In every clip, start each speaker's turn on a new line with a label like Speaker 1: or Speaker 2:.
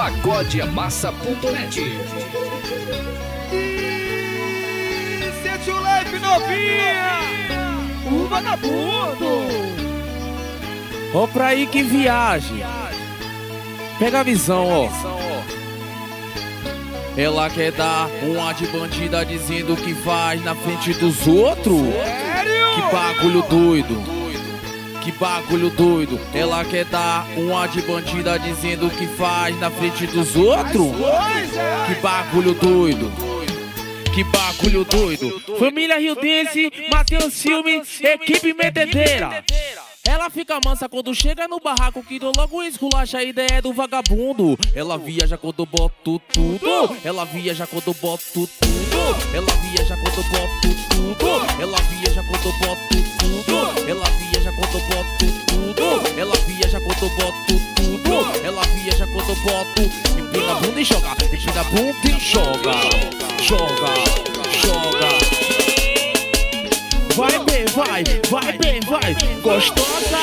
Speaker 1: pagodeamassa.net.
Speaker 2: E sente o live novinha, o vagabundo.
Speaker 3: Ó pra aí que viagem. Pega a visão, ó. Ela quer dar uma de bandida dizendo que faz na frente dos outros.
Speaker 2: Sério?
Speaker 3: Que bagulho doido. Que bagulho doido. Ela quer dar uma de bandida dizendo que faz na frente dos outros. Que bagulho doido. Que bagulho doido. Família Riodense, Matheus Filme, equipe metedeira. Ela fica mansa quando chega no barraco que logo esculacha a ideia do vagabundo. Ela viaja quando boto tudo. Ela viaja quando boto tudo. Ela viaja quando boto tudo. Ela viaja quando boto tudo. Ela viaja quando boto tudo. Ela viaja quando boto tudo. Ela viaja quando boto. Empina a bunda e joga. Empina a bunda e joga. Joga, joga. Vai bem, vai bem, vai, gostosa.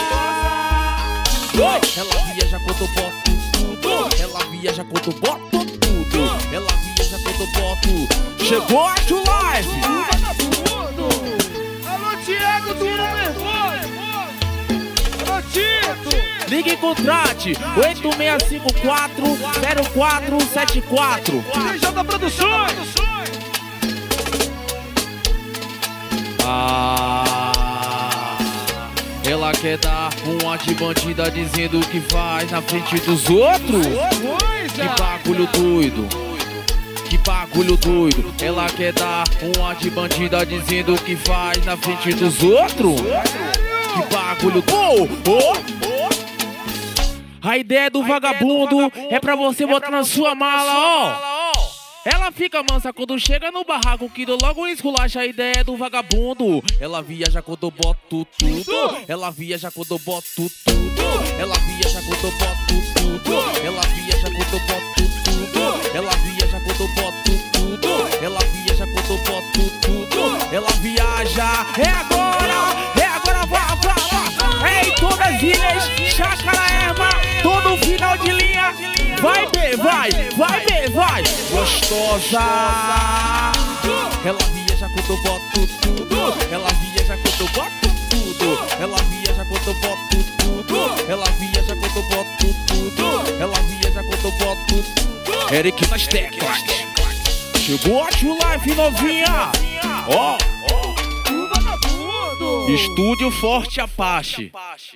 Speaker 3: Ela viaja quando boto tudo. Ela viaja quando boto tudo. Ela viaja quando boto. Chegou a Tio Live.
Speaker 2: Alô, Thiago do Nervoso. Alô, Tito.
Speaker 3: Ligue e contrate 8654-0474.
Speaker 2: DJ Produções.
Speaker 3: Ela quer dar uma de bandida dizendo que faz na frente dos outros. Que bagulho doido. Que bagulho doido. Ela quer dar uma de bandida dizendo que faz na frente dos outros. Que bagulho doido. A ideia do vagabundo é pra você botar na sua mala, ó. Ela fica mansa quando chega no barraco que logo esculacha a ideia do vagabundo. Ela viaja quando boto tudo. Ela viaja quando boto tudo. Ela viaja quando boto tudo. Ela viaja quando boto tudo. Ela viaja quando boto tudo. Ela viaja quando boto tudo. Ela viaja. É agora, vá. É em todas as ilhas, Chácara Erva, todo final de linha. Vai bem, vai. Gostosa. Ela viaja quando boto tudo. Ela viaja quando boto tudo. Ela viaja quando boto tudo. Ela viaja quando boto tudo. Ela viaja quando boto tudo. Eric nas teclas. Chegou a Tio Live novinha. Ó. Estúdio Forte Apache.